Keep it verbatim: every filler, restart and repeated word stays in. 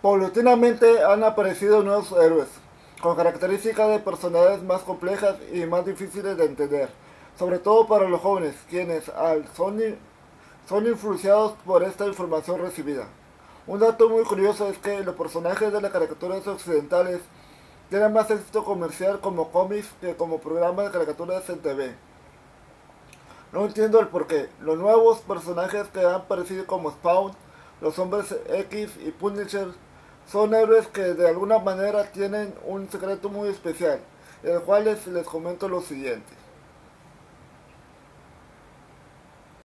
Paulatinamente han aparecido nuevos héroes, con características de personalidades más complejas y más difíciles de entender, sobre todo para los jóvenes, quienes al son, son influenciados por esta información recibida. Un dato muy curioso es que los personajes de las caricaturas occidentales tienen más éxito comercial como cómics que como programas de caricaturas en T V. No entiendo el porqué. Los nuevos personajes que han aparecido como Spawn, los Hombres X y Punisher son héroes que de alguna manera tienen un secreto muy especial, el cual les, les comento lo siguiente.